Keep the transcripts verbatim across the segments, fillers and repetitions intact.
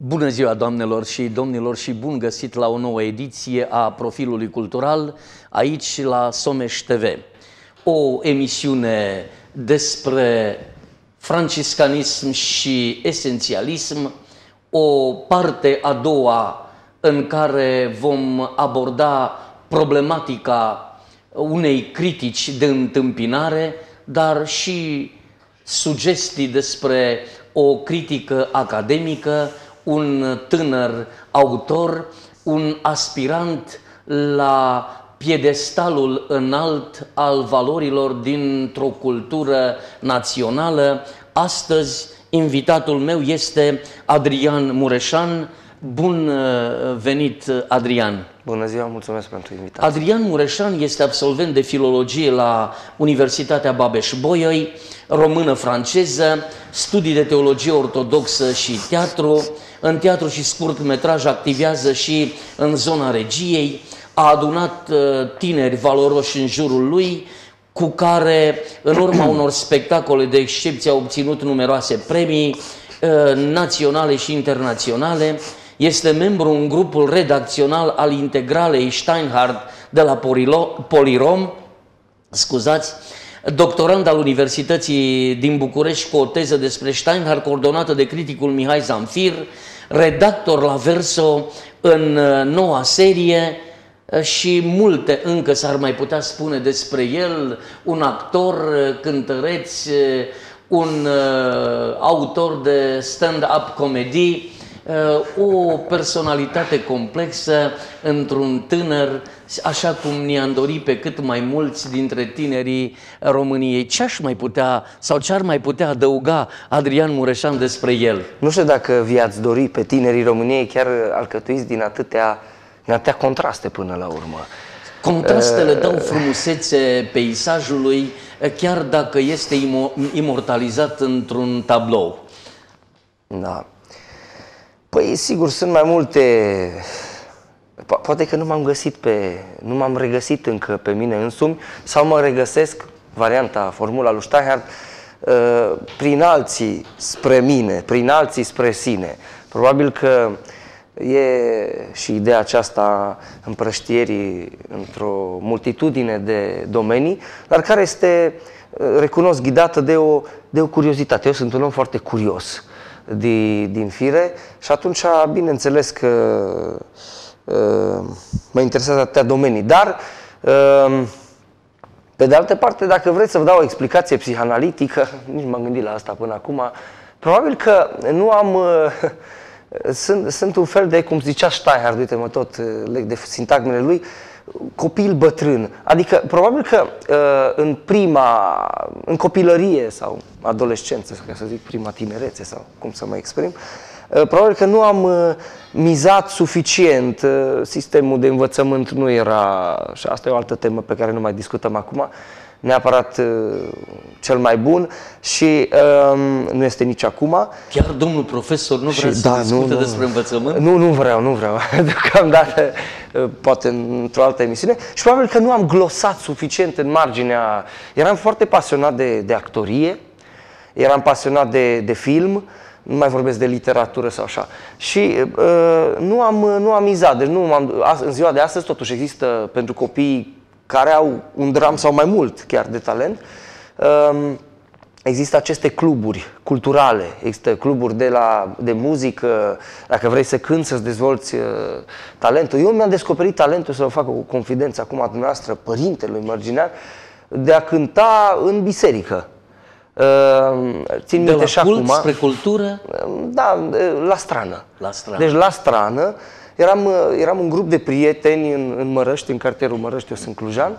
Bună ziua, doamnelor și domnilor, și bun găsit la o nouă ediție a Profilului Cultural, aici la Someș T V. O emisiune despre franciscanism și esențialism, o parte a doua în care vom aborda problematica unei critici de întâmpinare, dar și sugestii despre o critică academică, un tânăr autor, un aspirant la piedestalul înalt al valorilor dintr-o cultură națională. Astăzi, invitatul meu este Adrian Mureșan. Bun venit, Adrian! Bună ziua, mulțumesc pentru invitație. Adrian Mureșan este absolvent de filologie la Universitatea Babeș-Bolyai, română-franceză, studii de teologie ortodoxă și teatru. În teatru și scurtmetraj activează și în zona regiei. A adunat tineri valoroși în jurul lui, cu care, în urma unor spectacole de excepție, a obținut numeroase premii naționale și internaționale. Este membru în grupul redacțional al integralei Steinhardt de la Polirom, scuzați, doctorand al Universității din București cu o teză despre Steinhardt coordonată de criticul Mihai Zamfir, redactor la Verso în noua serie și multe încă s-ar mai putea spune despre el, un actor, cântăreț, un autor de stand-up comedy, o personalitate complexă într-un tânăr, așa cum ne-am dorit pe cât mai mulți dintre tinerii României. Ce aș mai putea, sau ce ar mai putea adăuga Adrian Mureșan despre el? Nu știu dacă vi-ați dori pe tinerii României chiar alcătuiți din atâtea, din atâtea contraste până la urmă. Contrastele uh... dau frumusețe peisajului, chiar dacă este imortalizat într-un tablou. Da. Păi, sigur, sunt mai multe... Po poate că nu m-am găsit pe... nu m-am regăsit încă pe mine însumi, sau mă regăsesc, varianta, formula lui Steinhardt, uh, prin alții spre mine, prin alții spre sine. Probabil că e și ideea aceasta împrăștierii într-o multitudine de domenii, dar care este, recunosc, ghidată de o, de o curiozitate. Eu sunt un om foarte curios din, din fire și atunci, bineînțeles că uh, mă interesează atâtea domenii. Dar, uh, pe de altă parte, dacă vreți să vă dau o explicație psihanalitică, nici m-am gândit la asta până acum, probabil că nu am... Uh, sunt, sunt un fel de, cum zicea Steinhardt, uite, mă tot leg de sintagmele lui, copil bătrân. Adică, probabil că uh, în prima, în copilărie sau adolescență, ca să zic prima tinerețe sau cum să mă exprim, uh, probabil că nu am uh, mizat suficient, uh, sistemul de învățământ nu era, și asta e o altă temă pe care nu mai discutăm acum, neapărat uh, cel mai bun și uh, nu este nici acum. Chiar domnul profesor nu vrea și, să da, discute nu, despre învățământ? Nu, nu vreau, nu vreau. Deocamdată, uh, poate într-o altă emisiune. Și probabil că nu am glosat suficient în marginea... Eram foarte pasionat de, de actorie, eram pasionat de, de film, nu mai vorbesc de literatură sau așa. Și uh, nu, am, nu am mizat. Deci nu am, în ziua de astăzi totuși există pentru copii care au un dram sau mai mult chiar de talent, există aceste cluburi culturale, există cluburi de, la, de muzică, dacă vrei să cânti, să-ți dezvolți talentul. Eu mi-am descoperit talentul, să vă fac o confidență acum a dumneavoastră, părintelui Mărginean, de a cânta în biserică. Țin de la și cult acum, spre cultură? Da, la strană. La strană. Deci la strană. Eram, eram un grup de prieteni în, în Mărăști, în cartierul Mărăști, eu sunt clujan,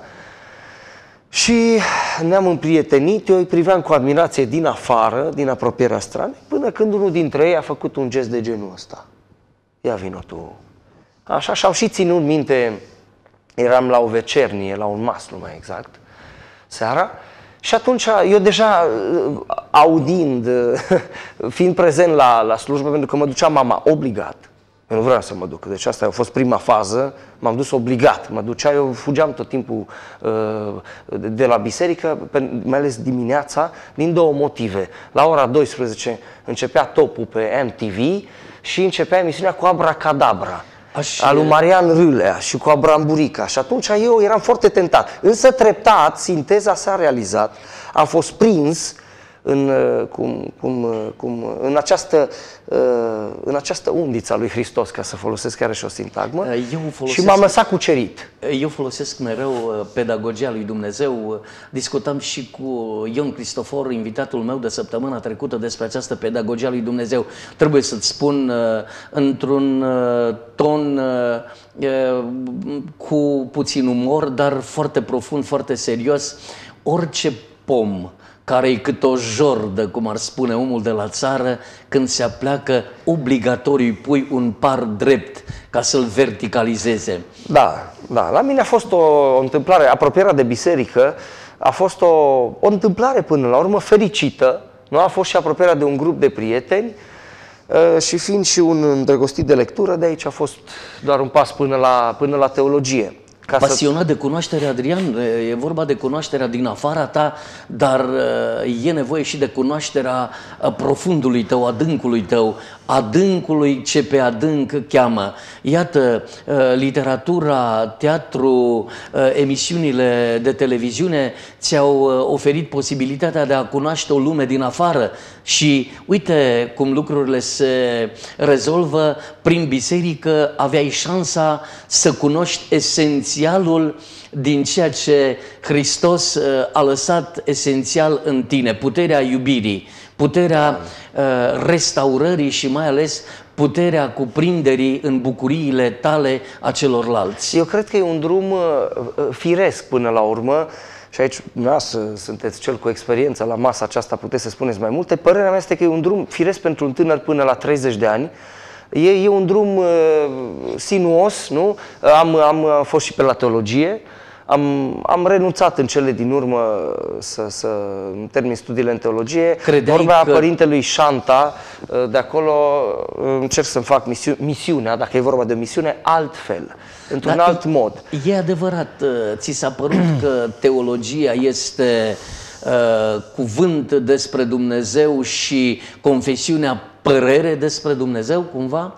și ne-am împrietenit, eu îi priveam cu admirație din afară, din apropierea stranei, până când unul dintre ei a făcut un gest de genul ăsta. Ia vino tu. Așa, și-au și ținut minte, eram la o vecernie, la un maslu mai exact, seara, și atunci eu deja audind, fiind prezent la, la slujbă, pentru că mă ducea mama obligat, Eu nu vreau să mă duc. Deci asta a fost prima fază. M-am dus obligat. Mă ducea, eu fugeam tot timpul uh, de la biserică, mai ales dimineața, din două motive. La ora douăsprezece începea topul pe M T V și începea emisiunea cu Abracadabra. Aș... al lui Marian Râlea și cu Abramburica. Și atunci eu eram foarte tentat. Însă treptat, sinteza s-a realizat. Am fost prins în, cum, cum, cum, în, această, în această undiță a lui Hristos, ca să folosesc chiar și o sintagmă, folosesc, și m-am lăsat cucerit. Eu folosesc mereu pedagogia lui Dumnezeu. Discutam și cu Ion Cristofor, invitatul meu de săptămâna trecută, despre această pedagogia lui Dumnezeu. Trebuie să-ți spun într-un ton cu puțin umor, dar foarte profund, foarte serios. Orice pom care-i cât o jordă, cum ar spune omul de la țară, când se apleacă, obligatoriu îi pui un par drept ca să-l verticalizeze. Da, da. La mine a fost o, o întâmplare, apropierea de biserică, a fost o, o întâmplare până la urmă fericită. Nu? A fost și apropierea de un grup de prieteni și fiind și un îndrăgostit de lectură, de aici a fost doar un pas până la, până la teologie. Ca Pasionat să... de cunoaștere, Adrian, e vorba de cunoașterea din afara ta, dar e nevoie și de cunoașterea profundului tău, adâncului tău, adâncului ce pe adânc cheamă. Iată, literatura, teatru, emisiunile de televiziune ți-au oferit posibilitatea de a cunoaște o lume din afară și uite cum lucrurile se rezolvă. Prin biserică aveai șansa să cunoști esențialul din ceea ce Hristos a lăsat esențial în tine, puterea iubirii, puterea restaurării și mai ales puterea cuprinderii în bucuriile tale a celorlalți. Eu cred că e un drum firesc până la urmă și aici dumneavoastră sunteți cel cu experiență la masa aceasta, puteți să spuneți mai multe. Părerea mea este că e un drum firesc pentru un tânăr până la treizeci de ani. E, e un drum uh, sinuos, nu? Am, am fost și pe la teologie. Am, am renunțat în cele din urmă să, să termin studiile în teologie. Credeai Vorbea că... părintelui Șanta, de acolo încerc să-mi fac misiu misiunea, dacă e vorba de misiune, altfel, într-un alt e, mod. E adevărat, ți s-a părut că teologia este uh, cuvânt despre Dumnezeu și confesiunea părere despre Dumnezeu, cumva?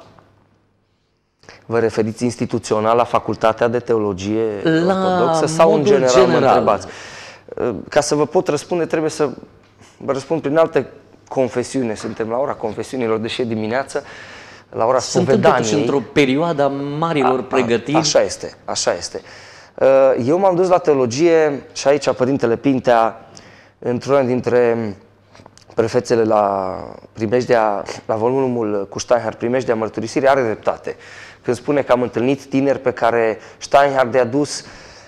Vă referiți instituțional la Facultatea de Teologie la Ortodoxă sau în general, general mă întrebați? Ca să vă pot răspunde, trebuie să vă răspund prin alte confesiune. Suntem la ora confesiunilor, deși e dimineață, la ora spovedaniei. Suntem totuși într-o perioadă a marilor a, pregătiri. Așa este, așa este. Eu m-am dus la teologie și aici Părintele Pintea, într-una dintre prefețele la primejdea, la volumul cu Steinhardt, primejdea mărturisirii, are dreptate. Când spune că am întâlnit tineri pe care Steinhardt i-a dus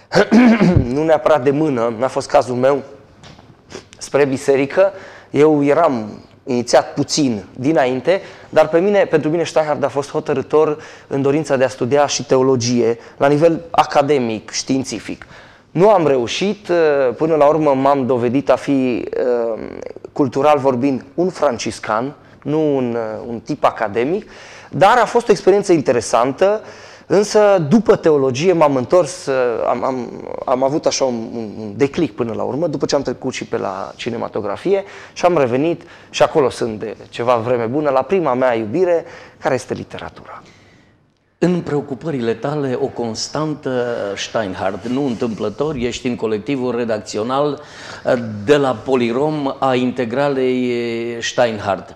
nu neapărat de mână, n-a fost cazul meu, spre biserică. Eu eram inițiat puțin dinainte, dar pe mine, pentru mine Steinhardt a fost hotărâtor în dorința de a studia și teologie la nivel academic, științific. Nu am reușit, până la urmă m-am dovedit a fi, cultural vorbind, un franciscan, nu un, un tip academic, dar a fost o experiență interesantă, însă după teologie m-am întors, am, am, am avut așa un, un declic până la urmă, după ce am trecut și pe la cinematografie și am revenit și acolo sunt de ceva vreme bună la prima mea iubire, care este literatura. În preocupările tale, o constantă Steinhardt, nu întâmplător, ești în colectivul redacțional de la Polirom a integralei Steinhardt.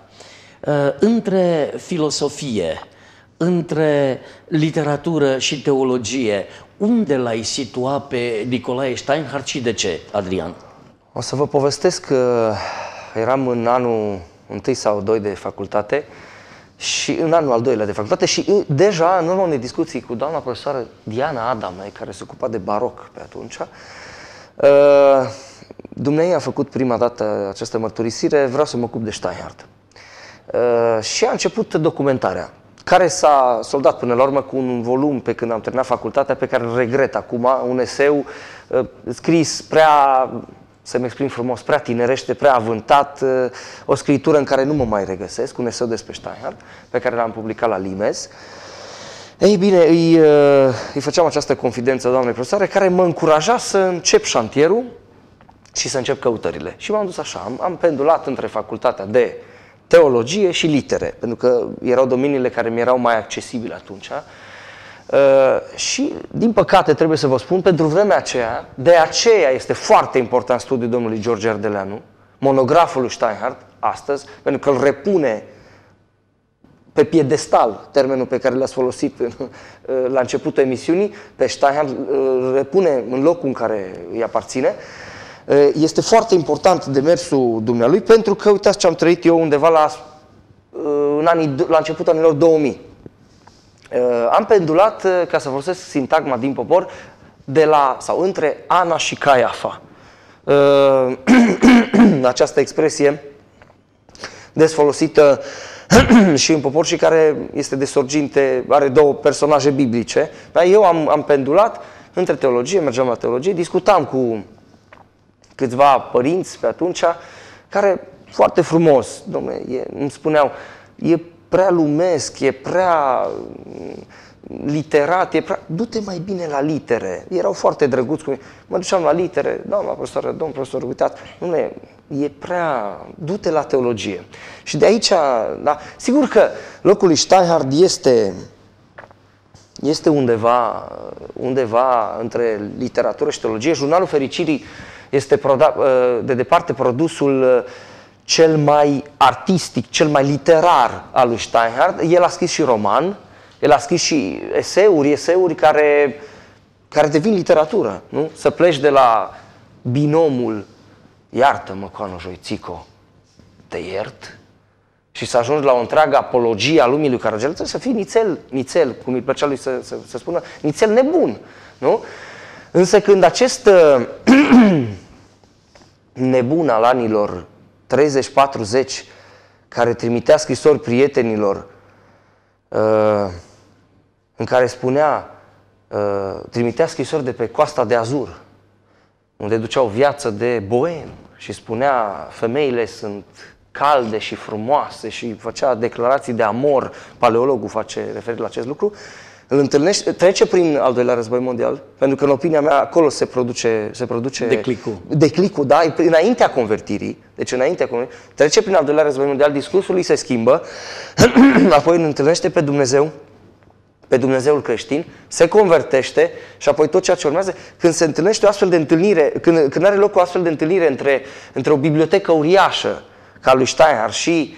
Între filosofie, între literatură și teologie, unde l-ai situa pe Nicolae Steinhardt și de ce, Adrian? O să vă povestesc că eram în anul întâi sau doi de facultate, și în anul al doilea de facultate și deja în urma unei discuții cu doamna profesoară Diana Adamai, care se ocupa de baroc pe atunci, dumneavoastră a făcut prima dată această mărturisire, vreau să mă ocup de Steinhardt. Și a început documentarea, care s-a soldat până la urmă cu un volum pe când am terminat facultatea, pe care îl regret acum, un eseu scris prea, să-mi exprim frumos, prea tinerește, prea avântat, o scritură în care nu mă mai regăsesc, un eseu despre Steinhardt, pe care l-am publicat la Limes. Ei bine, îi, îi făceam această confidență doamnei profesoare, care mă încuraja să încep șantierul și să încep căutările. Și m-am dus așa, am, am pendulat între facultatea de teologie și litere, pentru că erau domeniile care mi erau mai accesibile atunci. Uh, și, din păcate, trebuie să vă spun, pentru vremea aceea, de aceea este foarte important studiul domnului George Ardeleanu, monograful lui Steinhardt, astăzi, pentru că îl repune pe piedestal, termenul pe care l-ați folosit la începutul emisiunii, pe Steinhardt îl repune în locul în care îi aparține. Este foarte important demersul dumnealui, pentru că, uitați ce am trăit eu undeva la, în anii, la începutul anilor două mii. Am pendulat, ca să folosesc sintagma din popor, de la, sau între Ana și Caiafa. Această expresie des folosită și în popor și care este de sorginte, are două personaje biblice. Dar eu am, am pendulat între teologie, mergeam la teologie, discutam cu câțiva părinți pe atunci, care foarte frumos, dom'le, e, îmi spuneau, e prea lumesc, e prea literat, e prea... du-te mai bine la litere. Erau foarte drăguți cu mine. Mă duceam la litere, doamna profesoră, domn profesor, uitați, dom'le, e prea... du-te la teologie. Și de aici, da, sigur că locul lui Steinhardt este, este undeva, undeva între literatură și teologie. Jurnalul Fericirii este de departe produsul cel mai artistic, cel mai literar al lui Steinhardt. El a scris și roman, el a scris și eseuri, eseuri care, care devin literatură. Nu? Să pleci de la binomul iartă-mă, Coano Joițico, te iert, și să ajungi la o întreagă apologie a lumii lui Caragiale, trebuie să fii nițel, nițel, cum îi plăcea lui să, să, să spună, nițel nebun. Nu? Însă când acest nebun al anilor treizeci patruzeci, care trimitea scrisori prietenilor, în care spunea, trimitea scrisori de pe Coasta de Azur, unde ducea o viață de boem și spunea, femeile sunt calde și frumoase și făcea declarații de amor, paleologul face referire la acest lucru, îl întâlnește, trece prin al doilea război mondial, pentru că în opinia mea acolo se produce, se produce declicul. Declicul, da, înaintea convertirii, deci înaintea convertirii, trece prin al doilea război mondial, discursul lui se schimbă, apoi îl întâlnește pe Dumnezeu, pe Dumnezeul creștin, se convertește și apoi tot ceea ce urmează, când se întâlnește o astfel de întâlnire, când, când are loc o astfel de întâlnire între, între o bibliotecă uriașă ca lui Steinhardt și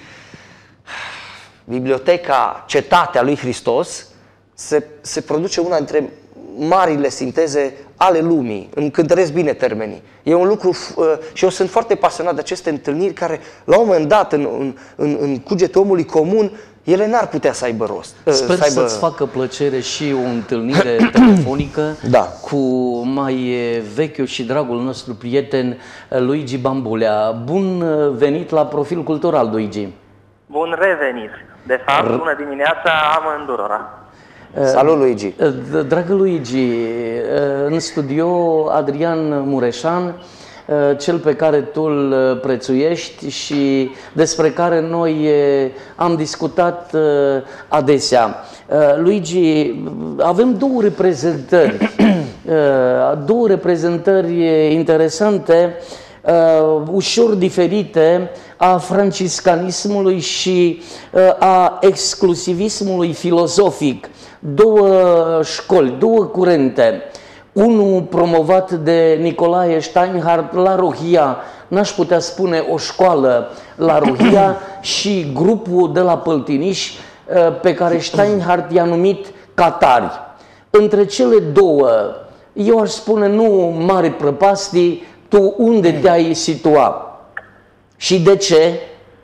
biblioteca Cetatea lui Hristos, se, se produce una dintre marile sinteze ale lumii. Îmi cântăresc bine termenii. E un lucru, uh, și eu sunt foarte pasionat de aceste întâlniri care, la un moment dat, în, în, în, în cugetul omului comun, ele n-ar putea să aibă rost. Sper să aibă... să-ți facă plăcere și o întâlnire telefonică da. cu mai vechiul și dragul nostru prieten Luigi Bambulea. Bun venit la Profil Cultural, Luigi! Bun revenit! De fapt, bună dimineața amândurora! Salut, Luigi! Dragă Luigi, în studio Adrian Mureșan, cel pe care tu îl prețuiești și despre care noi am discutat adesea. Luigi, avem două reprezentări, două reprezentări interesante, ușor diferite, a franciscanismului și a exclusivismului filozofic. Două școli, două curente. Unul promovat de Nicolae Steinhardt la Rohia, n-aș putea spune o școală la Rohia, și grupul de la Păltiniș pe care Steinhardt i-a numit catari. Între cele două, eu aș spune nu mari prăpastii, tu unde te-ai situa? Și de ce?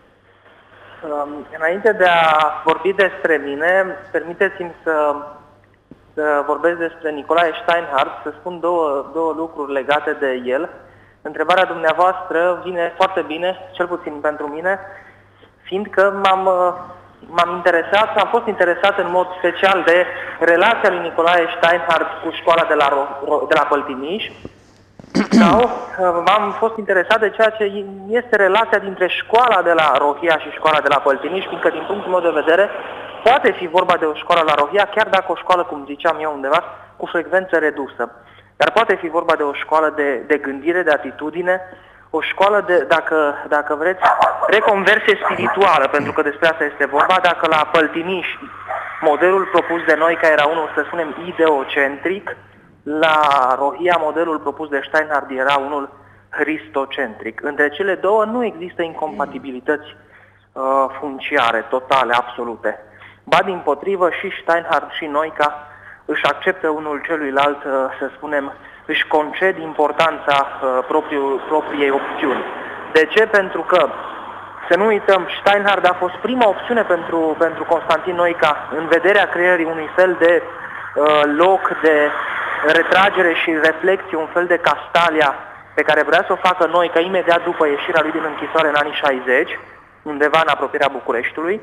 Înainte de a vorbi despre mine, permiteți-mi să să vorbesc despre Nicolae Steinhardt, să spun două, două lucruri legate de el. Întrebarea dumneavoastră vine foarte bine, cel puțin pentru mine, fiindcă m-am, m-am interesat, am fost interesat în mod special de relația lui Nicolae Steinhardt cu școala de la, de la Păltiniș, sau am fost interesat de ceea ce este relația dintre școala de la Rohia și școala de la Păltiniș, fiindcă din punctul meu de vedere poate fi vorba de o școală la Rohia, chiar dacă o școală, cum ziceam eu undeva, cu frecvență redusă. Dar poate fi vorba de o școală de, de gândire, de atitudine, o școală de, dacă, dacă vreți, reconversie spirituală, pentru că despre asta este vorba. Dacă la Păltiniș modelul propus de noi, care era unul, să spunem, ideocentric, la Rohia modelul propus de Steinhart era unul hristocentric. Între cele două nu există incompatibilități uh, funciare, totale, absolute. Ba dimpotrivă, și Steinhart și Noica își acceptă unul celuilalt, uh, să spunem, își conced importanța uh, propriu, propriei opțiuni. De ce? Pentru că, să nu uităm, Steinhart a fost prima opțiune pentru, pentru Constantin Noica în vederea creării unui fel de uh, loc de retragere și reflexie, un fel de Castalia pe care vrea să o facă Noica imediat după ieșirea lui din închisoare în anii șaizeci, undeva în apropierea Bucureștiului.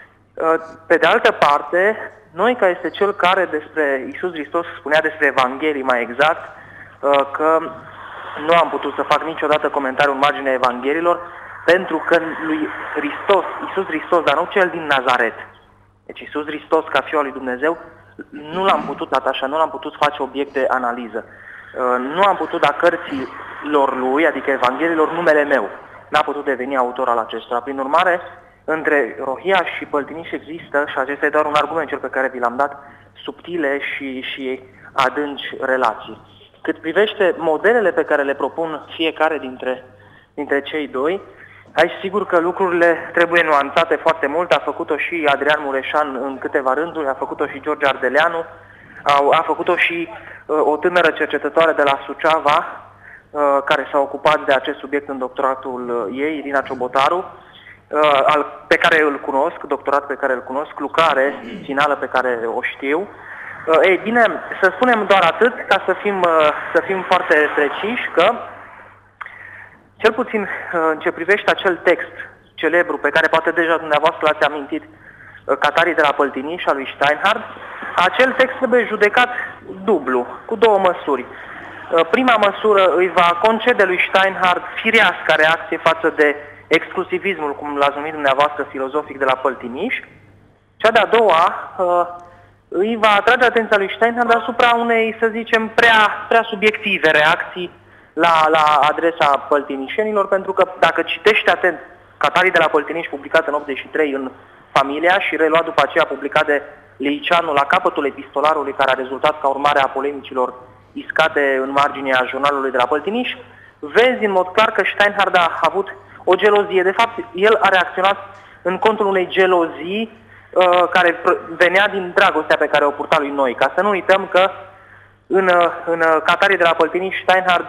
Pe de altă parte, Noica este cel care despre Iisus Hristos spunea, despre Evanghelii mai exact, că nu am putut să fac niciodată comentariu în marginea Evangheliilor, pentru că lui Hristos, Iisus Hristos, dar nu cel din Nazaret, deci Iisus Hristos ca Fiul al lui Dumnezeu, nu l-am putut atașa, nu l-am putut face obiect de analiză. Nu am putut da cărților lui, adică Evangheliilor, numele meu. N-a putut deveni autor al acestora. Prin urmare, între Rohia și Păltiniș există, și acesta e doar un argument cel pe care vi l-am dat, subtile și, și adânci relații. Cât privește modelele pe care le propun fiecare dintre, dintre cei doi, aici sigur că lucrurile trebuie nuanțate foarte mult. A făcut-o și Adrian Mureșan în câteva rânduri, a făcut-o și George Ardeleanu, a, a făcut-o și uh, o tânără cercetătoare de la Suceava, uh, care s-a ocupat de acest subiect în doctoratul uh, ei, Irina Ciobotaru, uh, al, pe care îl cunosc, doctorat pe care îl cunosc, lucrare finală pe care o știu. Uh, ei bine, să spunem doar atât, ca să fim, uh, să fim foarte preciși, că cel puțin în ce privește acel text celebru pe care poate deja dumneavoastră l-ați amintit, Catarii de la Păltiniș, a lui Steinhart, acel text trebuie judecat dublu, cu două măsuri. Prima măsură îi va concede lui Steinhart fireasca reacție față de exclusivismul, cum l-ați numit dumneavoastră, filozofic de la Păltiniș. Cea de-a doua îi va atrage atenția lui Steinhart asupra unei, să zicem, prea, prea subiective reacții La, la adresa păltinișenilor, pentru că dacă citești atent Catarii de la Păltiniș, publicat în optzeci și trei în Familia și reluat după aceea publicat de Leicianu la capătul epistolarului care a rezultat ca urmare a polemicilor iscate în marginea jurnalului de la Păltiniș, vezi în mod clar că Steinhart a avut o gelozie. De fapt, el a reacționat în contul unei gelozii uh, care venea din dragostea pe care o purta lui Noica. Să nu uităm că În, în Catarii de la Păltiniș, Steinhart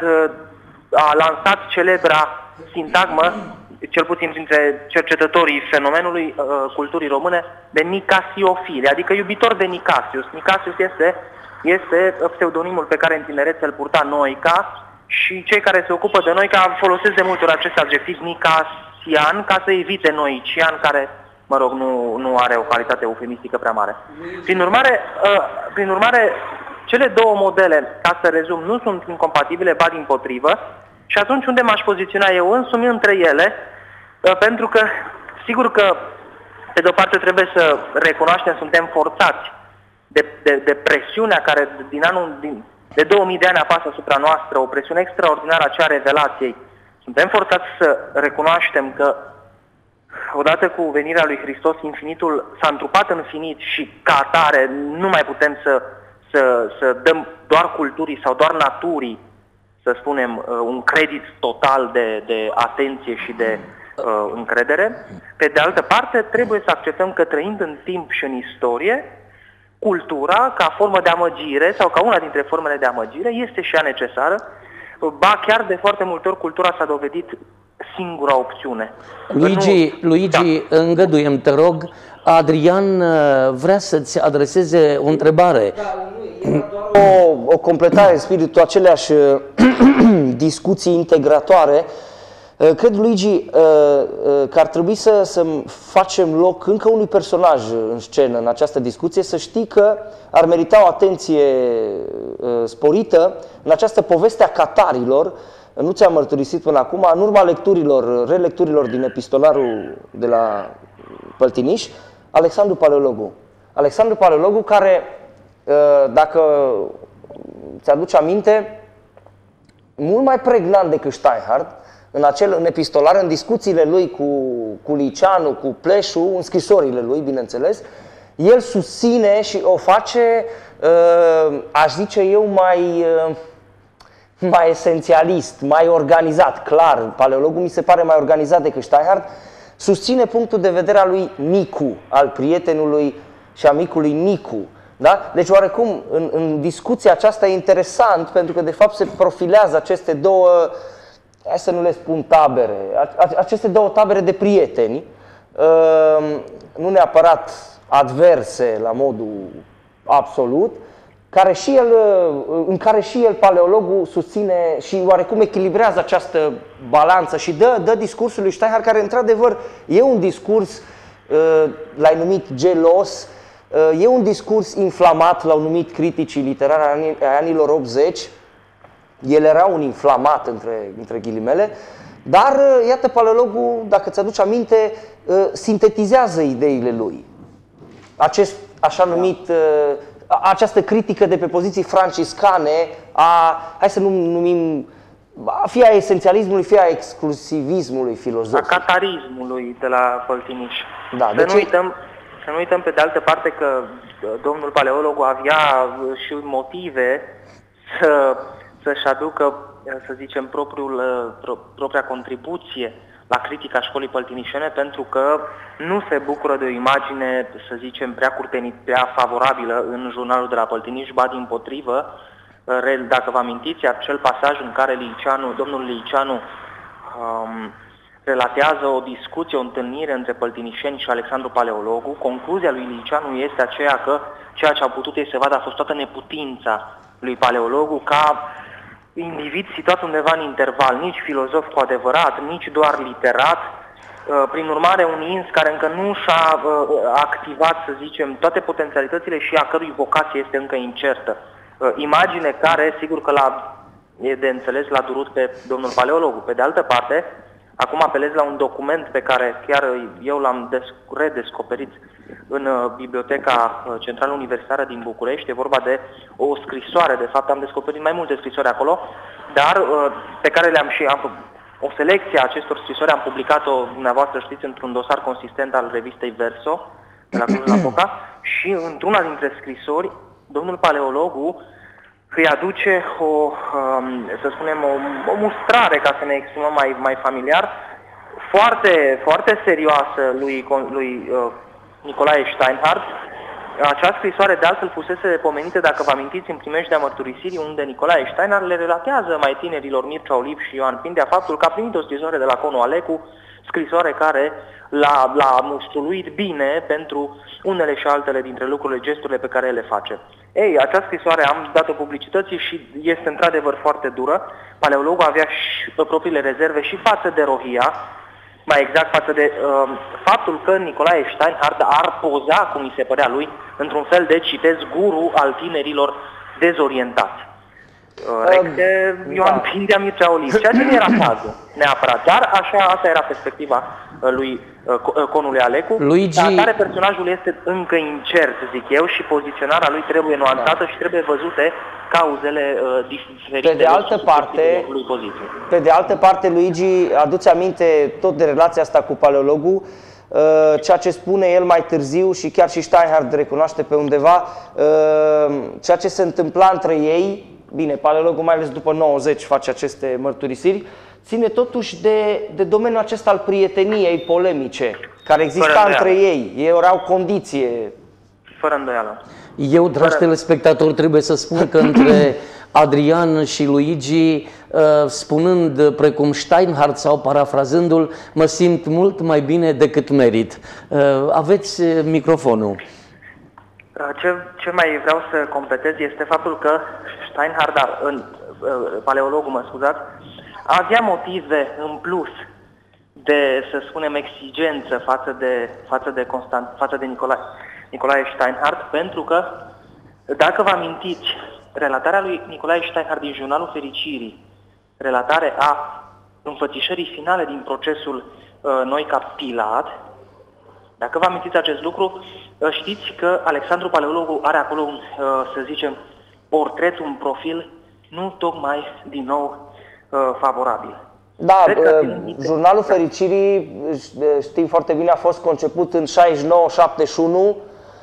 a lansat celebra sintagmă, cel puțin printre cercetătorii fenomenului uh, culturii române, de nicasiofile, adică iubitor de Nicasius. Nicasius este, este pseudonimul pe care în tinerețe îl purta Noica și cei care se ocupă de Noica folosesc de multe ori acest adjectiv nicasian ca să evite noician, care, mă rog, nu, nu are o calitate eufemistică prea mare. Prin urmare, uh, prin urmare cele două modele, ca să rezum, nu sunt incompatibile, ba dimpotrivă, și atunci unde m-aș poziționa eu însumi între ele, pentru că, sigur că, pe de-o parte trebuie să recunoaștem, suntem forțați de, de, de presiunea care din anul, din, de două mii de ani apasă asupra noastră, o presiune extraordinară a cea a revelației. Suntem forțați să recunoaștem că, odată cu venirea lui Hristos, infinitul s-a întrupat în finit și, ca atare, nu mai putem să Să, să dăm doar culturii sau doar naturii, să spunem, un credit total de, de atenție și de uh, încredere. Pe de altă parte, trebuie să acceptăm că, trăind în timp și în istorie, cultura, ca formă de amăgire sau ca una dintre formele de amăgire, este și ea necesară. Ba chiar de foarte multe ori cultura s-a dovedit singura opțiune. Luigi, nu... Luigi da. Îngăduiem, te rog, Adrian vrea să-ți adreseze o întrebare. Da, nu, era doar o, o completare în spiritul aceleași discuții integratoare. Cred, Luigi, că ar trebui să, să facem loc încă unui personaj în scenă în această discuție, să știi că ar merita o atenție sporită în această poveste a catarilor. Nu ți-am mărturisit până acum, în urma lecturilor, relecturilor din epistolarul de la Păltiniș, Alexandru Paleologu. Alexandru Paleologu, care, dacă ți-aduci aminte, mult mai pregnant decât Steinhardt, în, acel, în epistolare, în discuțiile lui cu, cu Liceanu, cu Pleșu, în scrisorile lui, bineînțeles, el susține și o face, aș zice eu, mai, mai esențialist, mai organizat, clar. Paleologul mi se pare mai organizat decât Steinhardt. Susține punctul de vedere al lui Nicu, al prietenului și amicului Nicu. Da? Deci oarecum în, în discuția aceasta e interesant, pentru că de fapt se profilează aceste două, hai să nu le spun tabere, aceste două tabere de prieteni, nu neapărat adverse la modul absolut, care și el, în care și el, Paleologul, susține și oarecum echilibrează această balanță și dă, dă discursul lui Steinhardt, care într-adevăr e un discurs, l-ai numit gelos, e un discurs inflamat, l-au numit criticii literari a anilor optzeci, el era un inflamat între, între ghilimele, dar iată, Paleologul, dacă ți-aduci aminte, sintetizează ideile lui. Acest așa numit, această critică de pe poziții franciscane a, hai să nu numim, fie a esențialismului, fie a exclusivismului filozofic. A catarismului de la Păltiniș. Da, să, deci... nu uităm, să nu uităm pe de altă parte că domnul Paleologu avea și motive să, să-și aducă, să zicem, propriul, pro, propria contribuție la critica școlii păltinișene, pentru că nu se bucură de o imagine, să zicem, prea curtenit, prea favorabilă în jurnalul de la Păltiniș, ba dimpotrivă, dacă vă amintiți, acel pasaj în care Liceanu, domnul Liceanu um, relatează o discuție, o întâlnire între păltinișeni și Alexandru Paleologu. Concluzia lui Liceanu este aceea că ceea ce au putut ei să vadă a fost toată neputința lui Paleologu ca individ situat undeva în interval, nici filozof cu adevărat, nici doar literat, prin urmare un ins care încă nu și-a activat, să zicem, toate potențialitățile și a cărui vocație este încă incertă. Imagine care, sigur că l-a, e de înțeles, l-a durut pe domnul Paleologu. Pe de altă parte, acum apelez la un document pe care chiar eu l-am redescoperit în Biblioteca Centrală Universitară din București. E vorba de o scrisoare, de fapt am descoperit mai multe scrisori acolo, dar pe care le-am și am, o selecție a acestor scrisori am publicat-o, dumneavoastră știți, într-un dosar consistent al revistei Verso, de la Cluj-Napoca, și într-una dintre scrisori, domnul Paleologu îi aduce o, să spunem, o, o mustrare, ca să ne exprimăm mai, mai familiar, foarte, foarte serioasă lui, lui uh, Nicolae Steinhardt. Acea scrisoare de altfel fusese pomenită, dacă vă amintiți, în Primejdea mărturisirii, unde Nicolae Steinhardt le relatează mai tinerilor Mircea Oliv și Ioan Pindea faptul că a primit o scrisoare de la Conu Alecu, scrisoare care l-a mustruluit bine pentru unele și altele dintre lucrurile, gesturile pe care el le face. Ei, această scrisoare am dat-o publicității și este într-adevăr foarte dură. Paleologul avea și propriile rezerve și față de Rohia, mai exact față de uh, faptul că Nicolae Steinhardt ar poza, cum mi se părea lui, într-un fel de, citez, guru al tinerilor dezorientați. Uh, Recte, uh, Ioan da. Pindea, Mircea Oliv, ceea ce nu era cazul neapărat, dar așa, asta era perspectiva uh, lui uh, Conului Alecu. Luigi... Dar atare personajul este încă incert, zic eu, și poziționarea lui trebuie nuanțată da. și trebuie văzute cauzele uh, diferite. Pe de altă parte, pe de altă parte, Luigi, aduce aminte tot de relația asta cu Paleologu, uh, ceea ce spune el mai târziu și chiar și Steinhardt recunoaște pe undeva, uh, ceea ce se întâmpla între ei. Bine, Paleologul, mai ales după nouăzeci, face aceste mărturisiri, ține totuși de, de domeniul acesta al prieteniei polemice, care exista între ei. Ei erau condiție. Fără îndoială. Eu, dragi telespectatori, trebuie să spun că între Adrian și Luigi, spunând precum Steinhardt sau parafrazându-l, mă simt mult mai bine decât merit. Aveți microfonul. Ce, ce mai vreau să completez este faptul că Steinhardt, dar, în, Paleologul, mă scuzați, avea motive în plus de, să spunem, exigență față de, față de, Constant, față de Nicolae, Nicolae Steinhardt, pentru că, dacă vă amintiți, relatarea lui Nicolae Steinhardt din Jurnalul Fericirii, relatare a înfățișării finale din procesul uh, Noica Pilat, Dacă vă amintiți acest lucru, știți că Alexandru Paleologu are acolo un, să zicem, portret, un profil nu tocmai din nou favorabil. Da, Jurnalul Fericirii, știi foarte bine, a fost conceput în șaizeci și nouă șaptezeci și unu.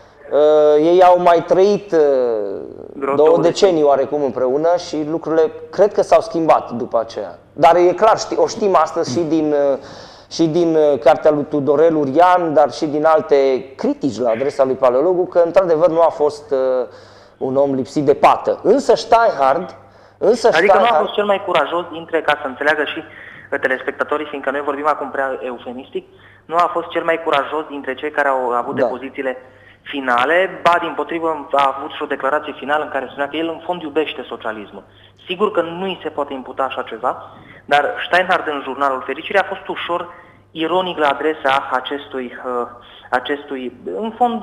Ei au mai trăit Vreo două decenii oarecum împreună și lucrurile cred că s-au schimbat după aceea. Dar e clar, știi, o știm astăzi și din, și din cartea lui Tudorel Urian, dar și din alte critici la adresa lui Paleologu, că într-adevăr nu a fost un om lipsit de pată. Însă Steinhart Însă adică Steinhart... nu a fost cel mai curajos dintre, ca să înțeleagă și telespectatorii, fiindcă noi vorbim acum prea eufemistic, nu a fost cel mai curajos dintre cei care au avut da. depozițiile finale, ba dimpotrivă a avut și o declarație finală în care spunea că el în fond iubește socialismul. Sigur că nu îi se poate imputa așa ceva, dar Steinhart în Jurnalul Fericirii a fost ușor ironic la adresa acestui, acestui în fond,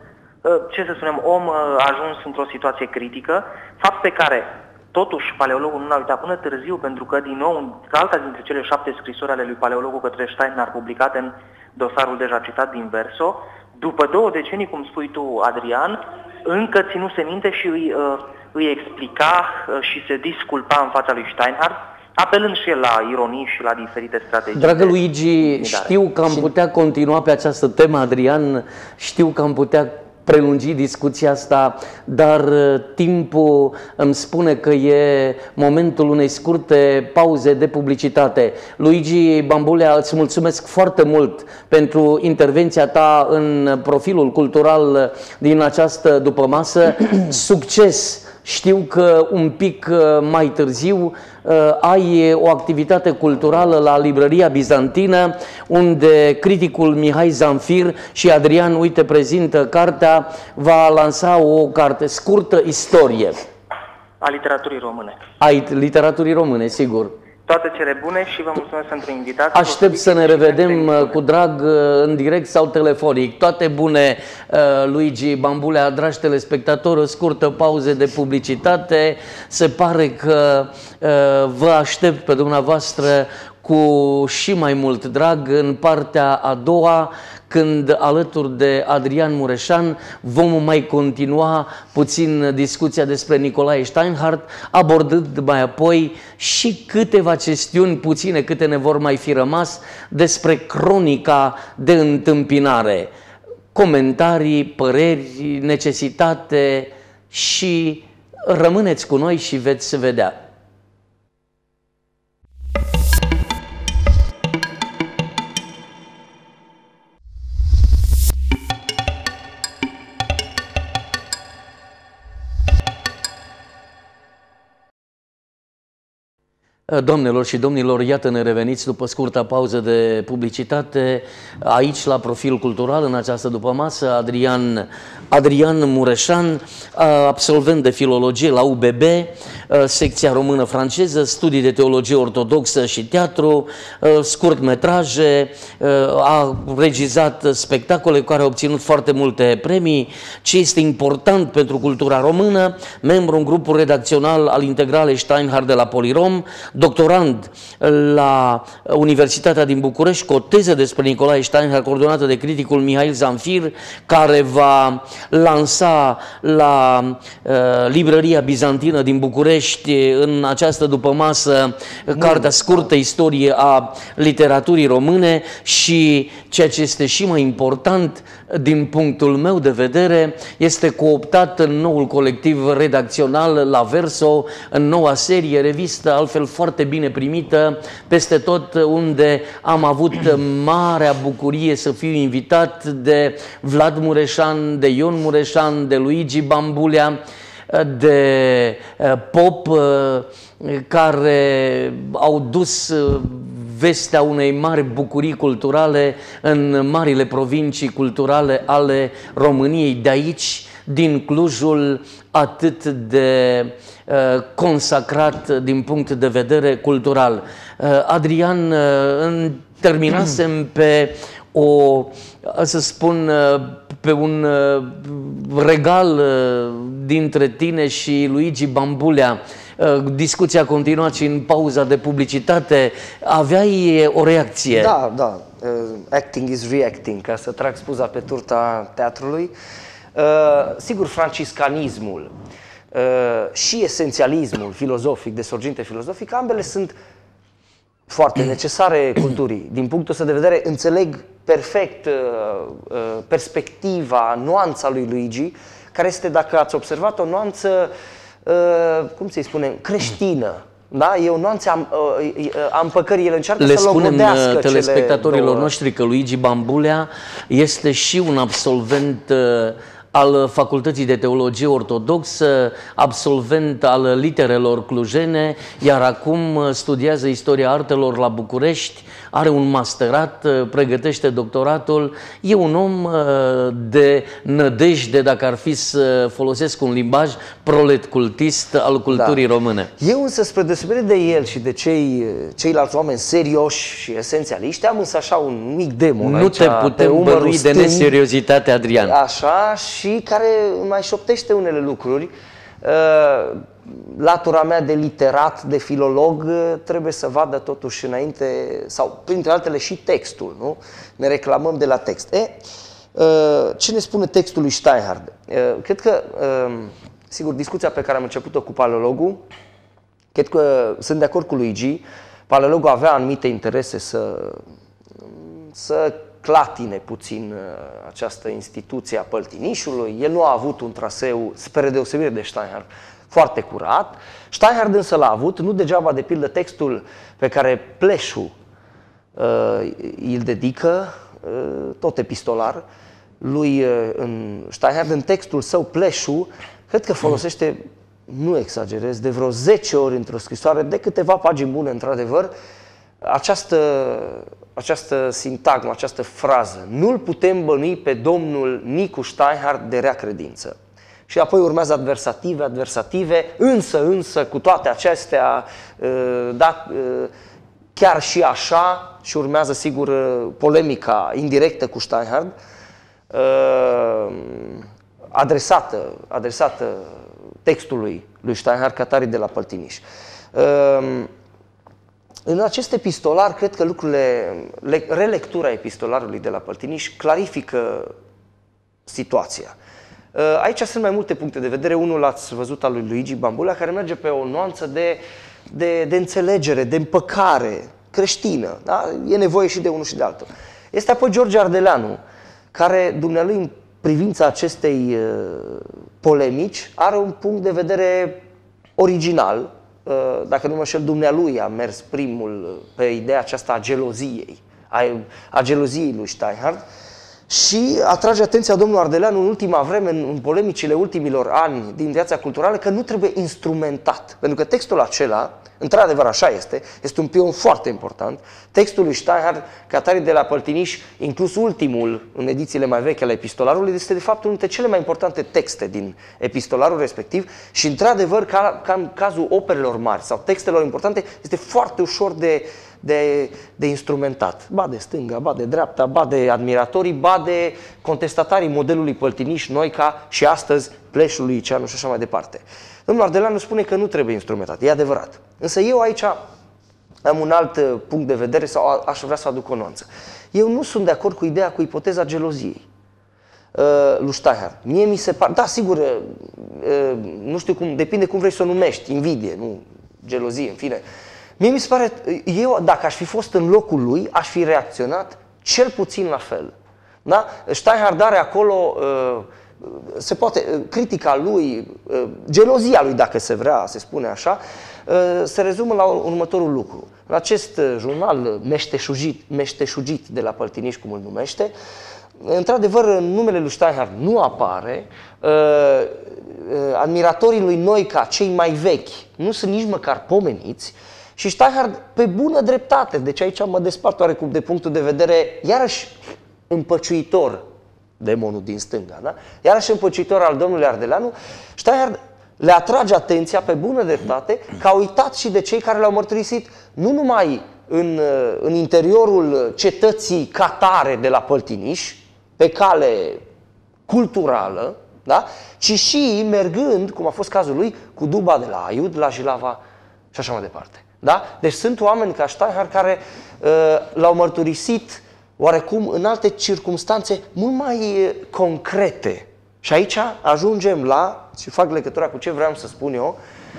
ce să spunem, om ajuns într-o situație critică, fapt pe care totuși Paleologu nu l-a uitat până târziu, pentru că, din nou, alta dintre cele șapte scrisori ale lui Paleologu către Steinhart publicate în dosarul deja citat din Verso, după două decenii, cum spui tu, Adrian, încă ținuse minte și îi, uh, îi explica uh, și se disculpa în fața lui Steinhart, apelând și el la ironii și la diferite strategii. Dragă Luigi, știu că am putea continua pe această temă, Adrian, știu că am putea prelungi discuția asta, dar timpul îmi spune că e momentul unei scurte pauze de publicitate. Luigi Bambulea, îți mulțumesc foarte mult pentru intervenția ta în profilul cultural din această dupămasă. Succes! Știu că un pic mai târziu ai o activitate culturală la Librăria Bizantină, unde criticul Mihai Zamfir și Adrian, uite, prezintă cartea, va lansa o carte scurtă, Istorie. A literaturii române. A literaturii române, sigur. Toate cele bune și vă mulțumesc pentru invitație. Aștept să ne revedem cu drag în direct sau telefonic. Toate bune, Luigi Bambulea, dragi telespectatori, o scurtă pauză de publicitate. Se pare că vă aștept pe dumneavoastră cu și mai mult drag în partea a doua, când alături de Adrian Mureșan vom mai continua puțin discuția despre Nicolae Steinhart, abordând mai apoi și câteva chestiuni puține, câte ne vor mai fi rămas, despre cronica de întâmpinare. Comentarii, păreri, necesitate și rămâneți cu noi și veți vedea. Doamnelor și domnilor, iată ne reveniți după scurta pauză de publicitate aici la Profil Cultural în această dupămasă. Adrian, Adrian Mureșan, absolvent de filologie la U B B, secția română-franceză, studii de teologie ortodoxă și teatru, scurtmetraje, a regizat spectacole care au obținut foarte multe premii. Ce este important pentru cultura română, membru în grupul redacțional al Integralei Steinhart de la Polirom, doctorand la Universitatea din București cu o teză despre Nicolae Steinhart coordonată de criticul Mihail Zamfir, care va lansa la uh, Librăria Bizantină din București în această dupămasă cartea scurtă, Istorie a literaturii române și, ceea ce este și mai important din punctul meu de vedere, este cooptat în noul colectiv redacțional la Verso, în noua serie, revistă altfel foarte bine primită peste tot, unde am avut marea bucurie să fiu invitat de Vlad Mureșan, de Ion Mureșan, de Luigi Bambulea, de Pop, care au dus vestea unei mari bucurii culturale în marile provincii culturale ale României, de aici, din Clujul atât de uh, consacrat din punct de vedere cultural. Uh, Adrian, uh, terminasem pe o, să spun, uh, pe un uh, regal uh, dintre tine și Luigi Bambulea. Discuția a continuat și în pauza de publicitate. Aveai o reacție? Da, da. uh, acting is reacting, ca să trag spuza pe turta teatrului. Uh, sigur, franciscanismul uh, și esențialismul filozofic, de sorginte filozofică, ambele sunt foarte necesare culturii. Din punctul ăsta de vedere, înțeleg perfect uh, uh, perspectiva, nuanța lui Luigi, care este, dacă ați observat, o nuanță, uh, cum să-i spunem, creștină. Da? E o nuanță a, a împăcării. El încearcă Le să spunem logodească telespectatorilor două... noștri că Luigi Bambulea este și un absolvent al Facultății de Teologie Ortodoxă, absolvent al literelor clujene, iar acum studiază istoria artelor la București, are un masterat, pregătește doctoratul. E un om de nădejde, dacă ar fi să folosesc un limbaj prolet cultist al culturii da. române. Eu însă, spre deosebire de el și de cei, ceilalți oameni serioși și esențialiști, am însă așa un mic demon. Nu te putem bărui de neseriozitate, Adrian. Așa, și care mai șoptește unele lucruri. Latura mea de literat, de filolog, trebuie să vadă totuși înainte, sau printre altele și textul, nu? Ne reclamăm de la text. E, ce ne spune textul lui Steinhart? Cred că, sigur, discuția pe care am început-o cu paleologul, cred că sunt de acord cu Luigi. Paleologul avea anumite interese să, să clatine puțin această instituție a Păltinișului. El nu a avut un traseu, spre deosebire de Steinhart, foarte curat. Steinhart însă l-a avut, nu degeaba, de pildă, textul pe care Pleșu uh, îl dedică, uh, tot epistolar, lui uh, în Steinhart, în textul său, Pleșu, cred că folosește, nu exagerez, de vreo zece ori într-o scrisoare, de câteva pagini bune, într-adevăr, această, această sintagmă, această frază: nu-l putem bănui pe domnul Nicu Steinhart de rea credință. Și apoi urmează adversative, adversative, însă, însă, cu toate acestea, da, chiar și așa, și urmează, sigur, polemica indirectă cu Steinhart, adresată, adresată textului lui Steinhart, Catarii de la Păltiniș. În acest epistolar, cred că lucrurile, relectura epistolarului de la Păltiniș clarifică situația. Aici sunt mai multe puncte de vedere. Unul l-ați văzut, al lui Luigi Bambulea, care merge pe o nuanță de, de, de înțelegere, de împăcare creștină. Da? E nevoie și de unul și de altul. Este apoi George Ardeleanu, care, dumnealui, în privința acestei uh, polemici, are un punct de vedere original. Uh, dacă nu mă înșel, dumnealui a mers primul pe ideea aceasta a geloziei, a, a geloziei lui Steinhart. Și atrage atenția domnul Ardeleanu în ultima vreme, în, în polemicile ultimilor ani din viața culturală, că nu trebuie instrumentat. Pentru că textul acela, într-adevăr așa este, este un pion foarte important. Textul lui Steinhart, Catarii de la Păltiniș, inclus ultimul în edițiile mai vechi ale epistolarului, este de fapt unul dintre cele mai importante texte din epistolarul respectiv și, într-adevăr, ca, ca în cazul operelor mari sau textelor importante, este foarte ușor de... De, de instrumentat. Ba de stânga, ba de dreapta, ba de admiratorii, ba de contestatarii modelului Păltiniș, Noica și astăzi Pleșului, Liceanu și așa mai departe. Domnul Ardeleanu spune că nu trebuie instrumentat. E adevărat. Însă eu aici am un alt punct de vedere sau aș vrea să aduc o nuanță. Eu nu sunt de acord cu ideea, cu ipoteza geloziei uh, lui Steinhart. Mie mi se pare, da, sigur, uh, uh, nu știu cum, depinde cum vrei să o numești, invidie, nu gelozie, în fine. Mie mi se pare, eu, dacă aș fi fost în locul lui, aș fi reacționat cel puțin la fel. Da? Steinhart are acolo, se poate, critica lui, gelozia lui, dacă se vrea, se spune așa, se rezumă la următorul lucru. În acest jurnal meșteșugit, meșteșugit de la Păltiniș, cum îl numește, într-adevăr, numele lui Steinhart nu apare. Admiratorii lui Noica, cei mai vechi, nu sunt nici măcar pomeniți. Și Steinhart, pe bună dreptate, deci aici mă despart oarecum de punctul de vedere, iarăși împăciuitor, demonul din stânga, da? Iarăși împăciuitor al domnului Ardeleanu, Steinhart le atrage atenția pe bună dreptate că a uitat și de cei care le-au mărturisit nu numai în, în interiorul cetății catare de la Păltiniș, pe cale culturală, da? Ci și mergând, cum a fost cazul lui, cu Duba de la Aiud, la Jilava și așa mai departe. Da? Deci sunt oameni ca Steinhart care uh, l-au mărturisit oarecum în alte circumstanțe mult mai concrete. Și aici ajungem la, și fac legătura cu ce vreau să spun eu,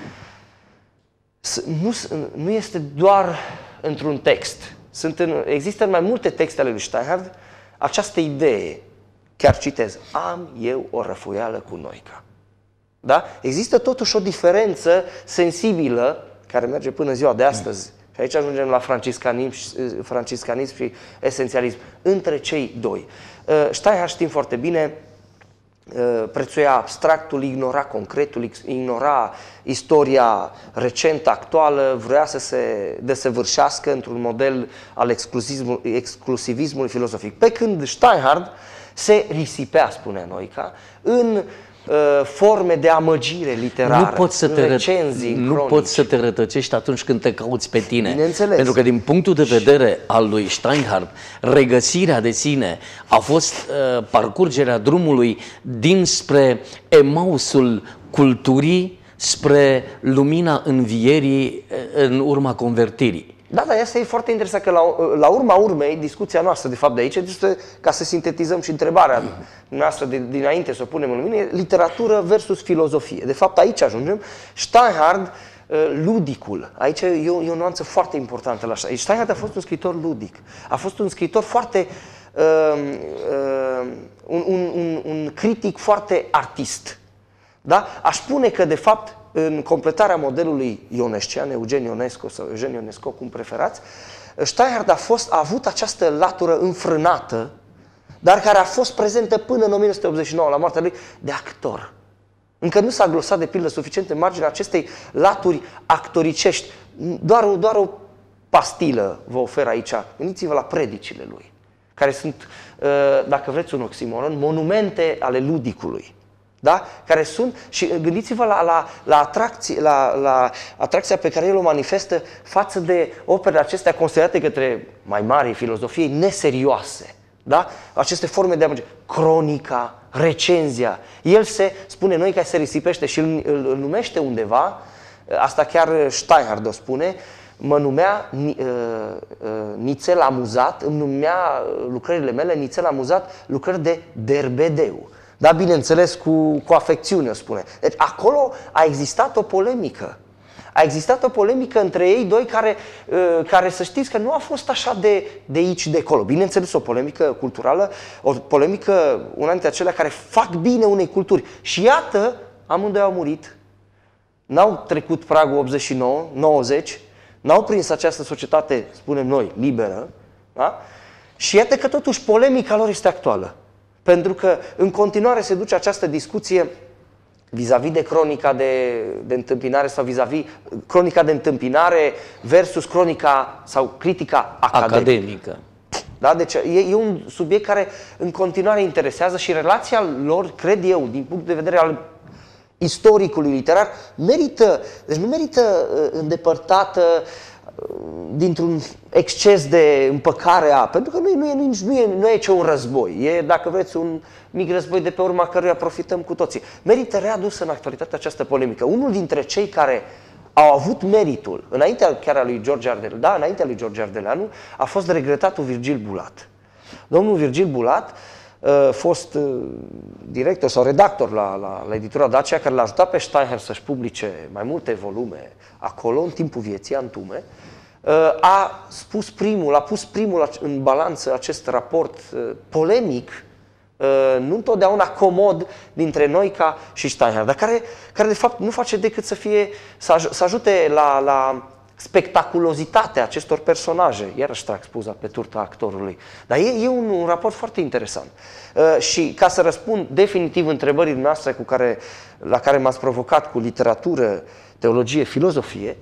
nu, nu este doar într-un text. Sunt în, există în mai multe texte ale lui Steinhardt această idee, chiar citez, am eu o răfuială cu Noica. Da? Există totuși o diferență sensibilă care merge până ziua de astăzi. Și aici ajungem la franciscanism, franciscanism și esențialism între cei doi. Steinhardt, știm foarte bine, prețuia abstractul, ignora concretul, ignora istoria recentă, actuală, vrea să se desăvârșească într-un model al exclusivismului, exclusivismului filozofic. Pe când Steinhardt se risipea, spunea Noica, în uh, forme de amăgire literară, nu poți să te recenzii, Nu cronici. poți să te rătăcești atunci când te cauți pe tine. Bineînțeles. Pentru că din punctul de vedere al lui Steinhardt, regăsirea de sine a fost uh, parcurgerea drumului dinspre Emausul culturii spre lumina învierii în urma convertirii. Da, dar asta e foarte interesant, că la, la urma urmei, discuția noastră, de fapt, de aici, este, ca să sintetizăm și întrebarea noastră de, dinainte, să o punem în lumină, literatură versus filozofie. De fapt, aici ajungem. Steinhardt, ludicul, aici e o, e o nuanță foarte importantă la Steinhardt. Steinhardt a fost un scriitor ludic, a fost un scriitor foarte, uh, uh, un, un, un, un critic foarte artist. Da? Aș spune că, de fapt, în completarea modelului ionescian, Eugen Ionesco sau Eugen Ionesco, cum preferați, Steinhardt a, fost, a avut această latură înfrânată, dar care a fost prezentă până în o mie nouă sute optzeci și nouă, la moartea lui, de actor. Încă nu s-a glosat, de pildă, suficient în marginea acestei laturi actoricești. Doar, doar o pastilă vă ofer aici. Gândiți-vă la predicile lui, care sunt, dacă vreți un oximoron, monumente ale ludicului. Da? Care sunt, și gândiți-vă la, la, la, atracție, la, la atracția pe care el o manifestă față de operele acestea considerate către mai mari filozofiei neserioase. Da? Aceste forme de amăgire, cronica, recenzia. El se, spune noi că se risipește și îl, îl, îl numește undeva, asta chiar Steinhardt o spune, mă numea uh, uh, nițel amuzat, îmi numea lucrările mele nițel amuzat, lucrări de derbedeu. Da, bineînțeles, cu, cu afecțiune, o spune. Deci acolo a existat o polemică. A existat o polemică între ei doi care, uh, care să știți că nu a fost așa de, de aici, de acolo. Bineînțeles, o polemică culturală, o polemică, una dintre acelea care fac bine unei culturi. Și iată, amândoi au murit. N-au trecut pragul optzeci și nouă, nouăzeci, n-au prins această societate, spunem noi, liberă. Da? Și iată că totuși polemica lor este actuală. Pentru că în continuare se duce această discuție vis-a-vis de cronica de, de întâmpinare sau vis-a-vis cronica de întâmpinare versus cronica sau critica academică. academică. Da? Deci e, e un subiect care în continuare interesează și relația lor, cred eu, din punct de vedere al istoricului literar, merită, deci nu merită îndepărtată dintr-un exces de împăcare a, pentru că nu e, nu e, nu e, nu e ce un război, e, dacă vreți, un mic război de pe urma căruia profităm cu toții. Merită readusă în actualitate această polemică. Unul dintre cei care au avut meritul, înaintea chiar a lui George Ardeleanu, da, înaintea lui George Ardeleanu, a fost regretatul Virgil Bulat. Domnul Virgil Bulat, fost director sau redactor la, la, la editura Dacia, care l-a ajutat pe Steinhardt să-și publice mai multe volume acolo, în timpul vieții, Antume, a spus primul, a pus primul în balanță acest raport polemic, nu întotdeauna comod, dintre Noica și Steinhardt, dar care, care de fapt nu face decât să fie, să, aj să ajute la, la spectaculozitatea acestor personaje. Iarăși trag spuza pe turta actorului. Dar e, e un, un raport foarte interesant. Uh, și ca să răspund definitiv întrebării noastre cu care, la care m-ați provocat cu literatură, teologie, filozofie,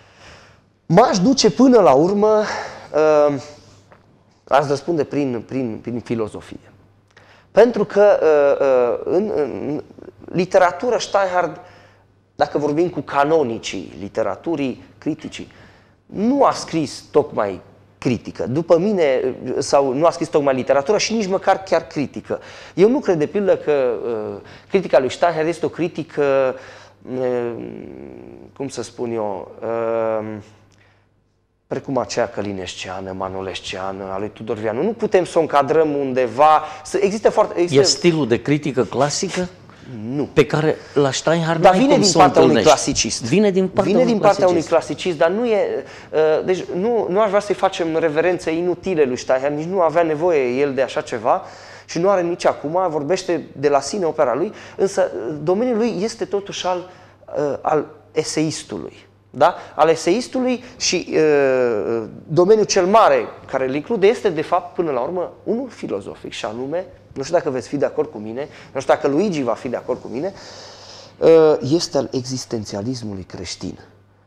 m-aș duce până la urmă, uh, aș răspunde prin, prin, prin filozofie. Pentru că uh, uh, în, în literatură Steinhardt, dacă vorbim cu canonicii literaturii, criticii, nu a scris tocmai critică. După mine, sau nu a scris tocmai literatură și nici măcar chiar critică. Eu nu cred, de pildă, că uh, critica lui Steinhardt este o critică, uh, cum să spun eu, uh, precum aceea călinesceană, manolesceană, a lui Tudor Vianu. Nu putem să o încadrăm undeva. Să, există foarte, există... E stilul de critică clasică? Nu. Pe care la Steinhardt dar n-ai vine cum din să o partea unui întâlnești. clasicist. Vine din partea, vine unui, din partea clasicist. unui clasicist, dar nu e... Uh, deci nu, nu aș vrea să-i facem reverențe inutile lui Steinhardt, nici nu avea nevoie el de așa ceva și nu are nici acum, vorbește de la sine opera lui, însă domeniul lui este totuși al, uh, al eseistului. Da? Al eseistului și uh, domeniul cel mare care îl include este de fapt până la urmă unul filozofic și anume, nu știu dacă veți fi de acord cu mine, nu știu dacă Luigi va fi de acord cu mine, uh, este al existențialismului creștin.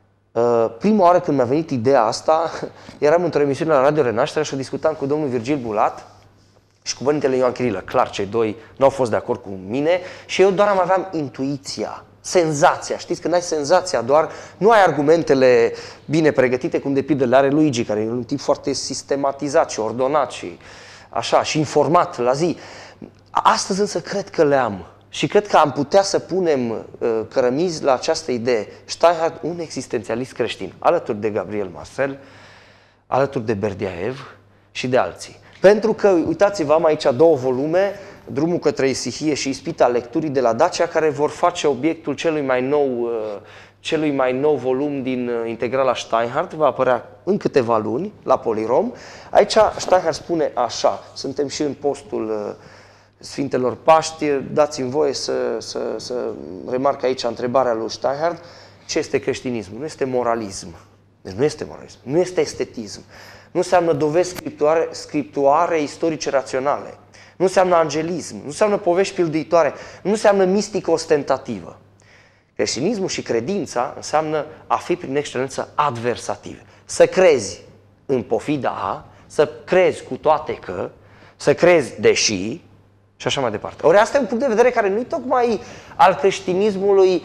Uh, prima oară când mi-a venit ideea asta, eram într-o emisiune la Radio Renașterea și o discutam cu domnul Virgil Bulat și cu părintele Ioan Chirilă. Clar, cei doi nu au fost de acord cu mine și eu doar am aveam intuiția, senzația. Știți, când ai senzația doar, nu ai argumentele bine pregătite, cum de pildă le are Luigi, care e un tip foarte sistematizat și ordonat și așa, și informat la zi. Astăzi însă cred că le am. Și cred că am putea să punem uh, cărămizi la această idee. Steinhardt, un existențialist creștin, alături de Gabriel Marcel, alături de Berdiaev și de alții. Pentru că, uitați-vă, am aici două volume, Drumul către Isihie și Ispita lecturii de la Dacia, care vor face obiectul celui mai nou, uh, celui mai nou volum din uh, integrala Steinhardt, va apărea în câteva luni la Polirom. Aici Steinhardt spune așa, suntem și în postul uh, Sfintelor Paști, dați-mi voie să, să, să remarc aici întrebarea lui Steinhardt, ce este creștinismul? Nu este moralism, deci nu este moralism, nu este estetism, nu înseamnă dovezi scriptuare, scriptuare istorice raționale, nu înseamnă angelism, nu înseamnă povești pilduitoare, nu înseamnă mistică ostentativă. Creștinismul și credința înseamnă a fi prin excelență adversativ. Să crezi în pofida a, să crezi cu toate că, să crezi deși, și așa mai departe. Ori asta e un punct de vedere care nu e tocmai al creștinismului,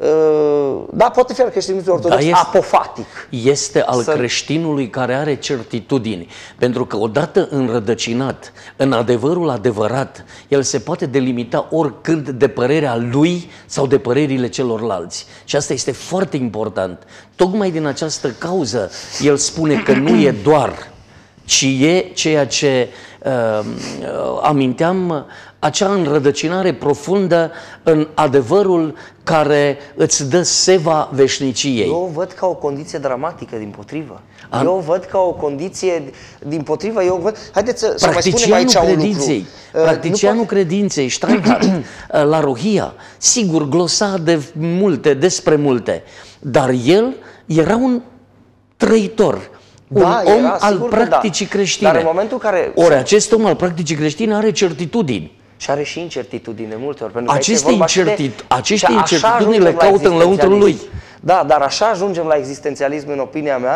da, poate fi al creștinismului ortodox, da, este, apofatic. Este al să... creștinului care are certitudini. Pentru că odată înrădăcinat în adevărul adevărat, el se poate delimita oricând de părerea lui sau de părerile celorlalți. Și asta este foarte important. Tocmai din această cauză, el spune că nu e doar, ci e ceea ce uh, aminteam, acea înrădăcinare profundă în adevărul care îți dă seva veșniciei. Eu o văd ca o condiție dramatică, dimpotrivă. Am... Eu o văd ca o condiție, dimpotrivă, eu o văd... Haideți să, să mai spunem aici credinței, un lucru. Practicianul nu credinței, Steinhardt, la Rohia, sigur, glosa de multe, despre multe, dar el era un trăitor. Un da, om era, al practicii da. creștine. Dar în momentul care... Ori acest om al practicii creștine are certitudini. Și are și incertitudine multe ori. Pentru aceste incertit de... aceste incertitudini le caută în lăuntrul lui. Da, dar așa ajungem la existențialism, în opinia mea.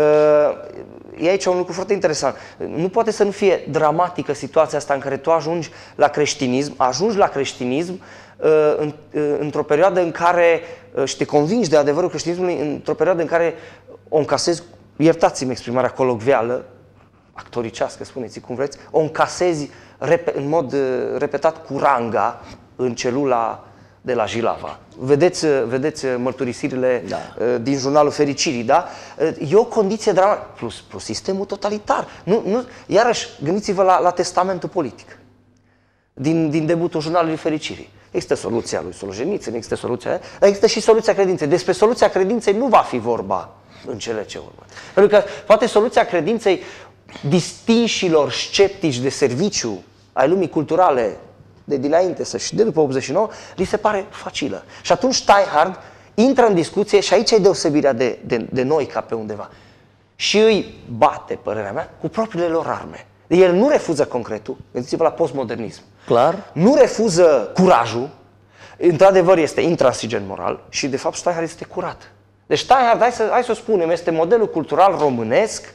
E aici un lucru foarte interesant. Nu poate să nu fie dramatică situația asta în care tu ajungi la creștinism, ajungi la creștinism într-o perioadă în care, și te convingi de adevărul creștinismului, într-o perioadă în care o încasezi, iertați-mi exprimarea colocvială, actoricească, spuneți cum vreți, o încasezi în mod repetat cu ranga în celula de la Jilava. Vedeți, vedeți mărturisirile da. din jurnalul Fericirii, da? E o condiție dramatică, plus, plus sistemul totalitar. Nu, nu, iarăși, gândiți-vă la, la testamentul politic din, din debutul jurnalului Fericirii. Există soluția lui Solojenițin, există soluția, există și soluția credinței. Despre soluția credinței nu va fi vorba în cele ce urmă. Pentru că poate soluția credinței distinșilor sceptici de serviciu ai lumii culturale de dinainte să și de după optzeci și nouă, li se pare facilă. Și atunci Steinhardt intră în discuție și aici e deosebirea de, de, de noi ca pe undeva. Și îi bate, părerea mea, cu propriile lor arme. El nu refuză concretul, gândiți-vă la postmodernism. Clar. Nu refuză curajul, într-adevăr este intransigent moral și de fapt Steinhardt este curat. Deci Steinhardt, hai să, hai să o spunem, este modelul cultural românesc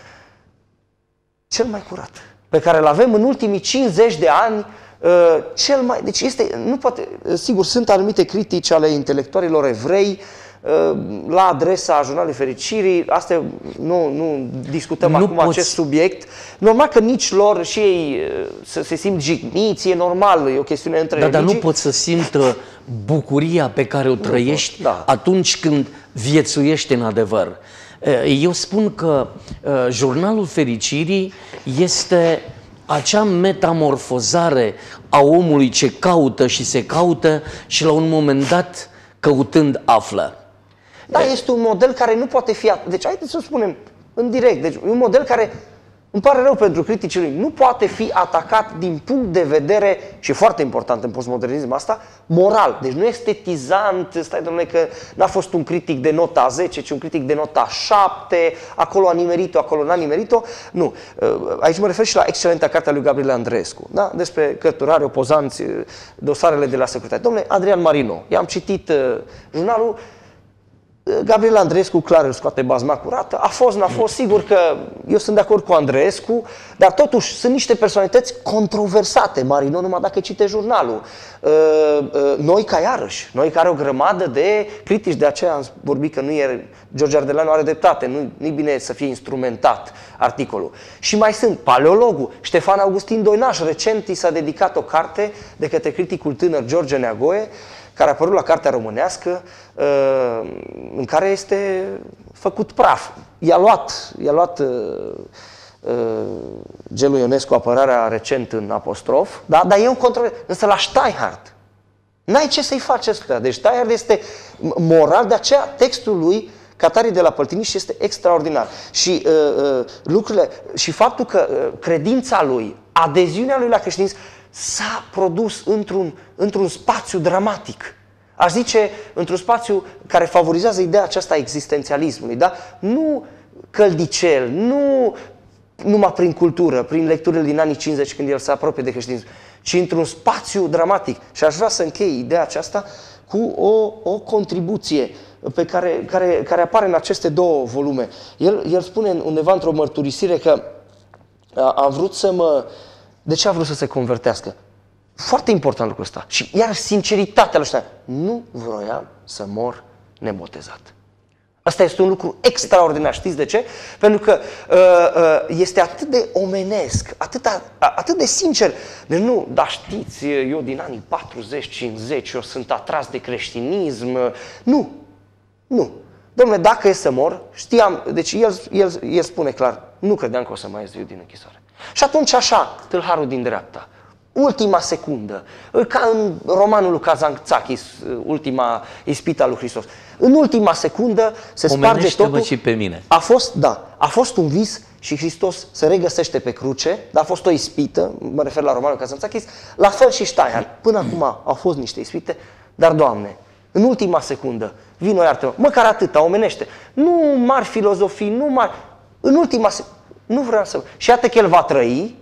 cel mai curat, pe care îl avem în ultimii cincizeci de ani, uh, cel mai... Deci este, nu poate, sigur, sunt anumite critici ale intelectualilor evrei uh, la adresa Jurnalului Fericirii, astea nu, nu discutăm nu acum poți... acest subiect. Normal că nici lor și ei uh, să se simt jigniți, e normal, e o chestiune între da, religii. Dar nu poți să simtă bucuria pe care o trăiești da. atunci când viețuiești în adevăr. Eu spun că Jurnalul Fericirii este acea metamorfozare a omului ce caută și se caută și la un moment dat, căutând, află. Da, este un model care nu poate fi... Deci, haideți să o spunem în direct. Deci, un model care, îmi pare rău pentru criticii lui, nu poate fi atacat din punct de vedere, și foarte important în postmodernism asta, moral. Deci nu estetizant, stai domnule că n-a fost un critic de nota zece, ci un critic de nota șapte, acolo a nimerit-o, acolo n-a nimerit-o. Nu. Aici mă refer și la excelenta cartea lui Gabriel Andreescu, da? Despre cărturare, opozanți, dosarele de la securitate. Domnule, Adrian Marino, i-am citit uh, jurnalul, Gabriel Andreescu clar îl scoate bazma curată, a fost, n-a fost, sigur că eu sunt de acord cu Andreescu, dar totuși sunt niște personalități controversate, Marino, numai dacă cite jurnalul. Noi ca iarăși, noi care o grămadă de critici, de aceea am vorbit că nu e, George Ardeleanu are dreptate, nu, nu-i bine să fie instrumentat articolul. Și mai sunt paleologul Ștefan Augustin Doinaș, recent i s-a dedicat o carte de către criticul tânăr George Neagoe, care a apărut la Cartea Românească, în care este făcut praf. I-a luat, i-a luat Gelu Ionescu apărarea recent în apostrof, da? Dar e un control. Însă la Steinhardt n-ai ce să-i faci ăsta. Deci Steinhardt este moral, de aceea textul lui Catarii de la Păltiniș este extraordinar. Și uh, uh, lucrurile, și faptul că uh, credința lui, adeziunea lui la creștinism s-a produs într-un într-un spațiu dramatic. Aș zice, într-un spațiu care favorizează ideea aceasta a existențialismului, da? Nu căldicel, nu numai prin cultură, prin lecturile din anii cincizeci când el se apropie de creștinism, ci într-un spațiu dramatic. Și aș vrea să închei ideea aceasta cu o, o contribuție pe care, care, care apare în aceste două volume. El, el spune undeva într-o mărturisire că a, a vrut să mă... De ce a vrut să se convertească? Foarte important lucrul ăsta. Și iar sinceritatea lui ăsta. Nu vroiam să mor nebotezat. Asta este un lucru extraordinar. Știți de ce? Pentru că uh, uh, este atât de omenesc, atât, a, atât de sincer. Deci nu, dar știți, eu din anii patruzeci cincizeci, eu sunt atras de creștinism. Nu, nu. Dom'le, dacă e să mor, știam, deci el, el, el spune clar, nu credeam că o să mai ies viu din închisoare. Și atunci așa, tâlharul din dreapta, ultima secundă, ca în romanul lui Kazantzakis, ultima ispită lui Hristos. În ultima secundă se sparge totul. Și pe mine. A fost, da, a fost un vis și Hristos se regăsește pe cruce, dar a fost o ispită, mă refer la romanul Kazantzakis, la fel și Steinhardt. Până acum au fost niște ispite, dar, Doamne, în ultima secundă, vino iartă-mă, măcar atâta, omenește. Nu mari filozofii, nu mari, în ultima secundă. Nu vreau să... Și iată că el va trăi,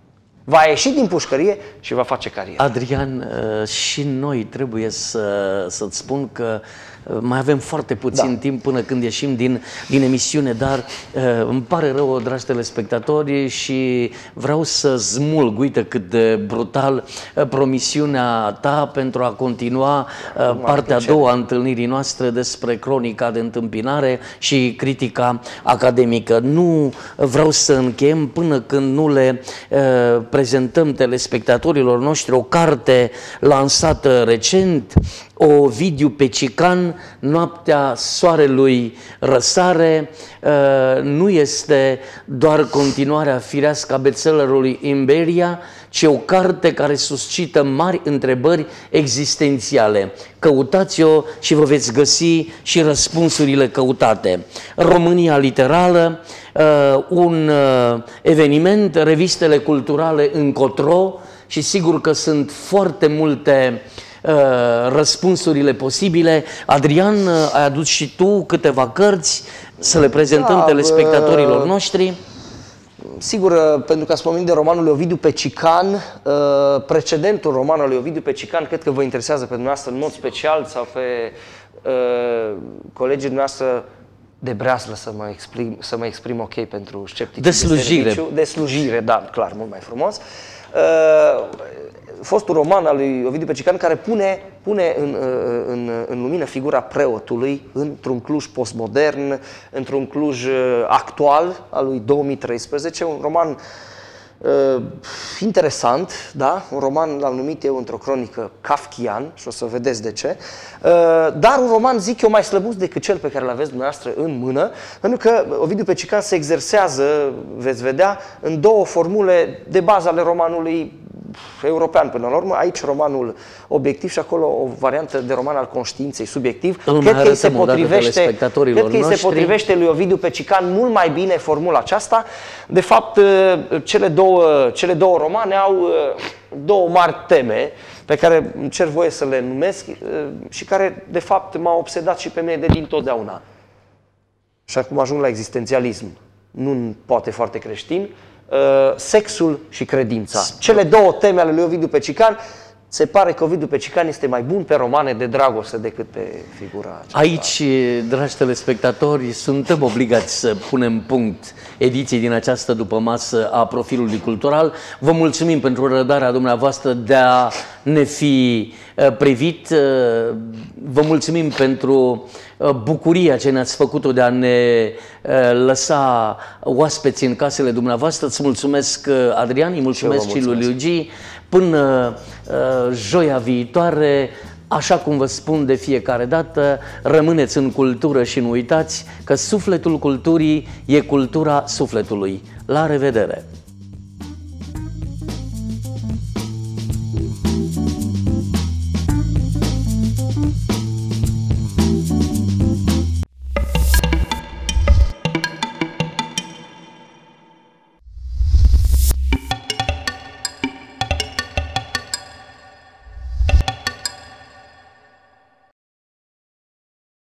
va ieși din pușcărie și va face carieră. Adrian, și noi trebuie să, să-ți spun că mai avem foarte puțin da. timp până când ieșim din, din emisiune, dar îmi pare rău, dragi telespectatori, și vreau să smulg, uite cât de brutal, promisiunea ta pentru a continua partea a doua a întâlnirii noastre despre cronica de întâmpinare și critica academică. Nu vreau să încheiem până când nu le uh, prezentăm telespectatorilor noștri o carte lansată recent, Ovidiu Pecican, Noaptea soarelui răsare. Nu este doar continuarea firească a bestsellerului Imberia, ci o carte care suscită mari întrebări existențiale. Căutați-o și vă veți găsi și răspunsurile căutate. România literală, un eveniment, revistele culturale încotro, și sigur că sunt foarte multe răspunsurile posibile. Adrian, ai adus și tu câteva cărți să le prezentăm da, telespectatorilor noștri. Sigur, pentru că ați pomenit de romanul lui Ovidiu Pecican, precedentul romanului lui Ovidiu Pecican, cred că vă interesează pe dumneavoastră în mod special sau pe uh, colegii dumneavoastră de breaslă, să mă exprim, să mă exprim ok pentru sceptici. De slujire. De, de slujire, da, clar, mult mai frumos. Uh, fostul roman al lui Ovidiu Pecican care pune, pune în, în, în lumină figura preotului într-un Cluj postmodern, într-un Cluj actual al lui două mii treisprezece, un roman Uh, interesant, da? Un roman l-am numit eu într-o cronică kafkian și o să vedeți de ce. Uh, dar un roman, zic eu, mai slăbuț decât cel pe care îl aveți dumneavoastră în mână, pentru că Ovidiu Pecican se exersează, veți vedea, în două formule de bază ale romanului european până la urmă, aici romanul obiectiv și acolo o variantă de roman al conștiinței, subiectiv. Îl cred că îi se arătăm odată potrivește, telespectatorilor cred că îi se noștri. potrivește lui Ovidiu Pecican mult mai bine formula aceasta. De fapt, cele două, cele două romane au două mari teme pe care îmi cer voie să le numesc și care, de fapt, m-au obsedat și pe mine de dintotdeauna. Și acum ajung la existențialism, nu poate foarte creștin, sexul și credința. Cele două teme ale lui Ovidiu Pecican. Se pare că Ovidiu Pecican este mai bun pe romane de dragoste decât pe figura aceasta. Aici, dragi telespectatori, suntem obligați să punem punct ediției din această dupămasă a Profilului Cultural. Vă mulțumim pentru răbdarea dumneavoastră de a ne fi privit. Vă mulțumim pentru bucuria ce ne-ați făcut-o de a ne lăsa oaspeți în casele dumneavoastră. Îți mulțumesc, Adrian, îi mulțumesc și lui Luigi. Până uh, joia viitoare, așa cum vă spun de fiecare dată, rămâneți în cultură și nu uitați că sufletul culturii e cultura sufletului. La revedere!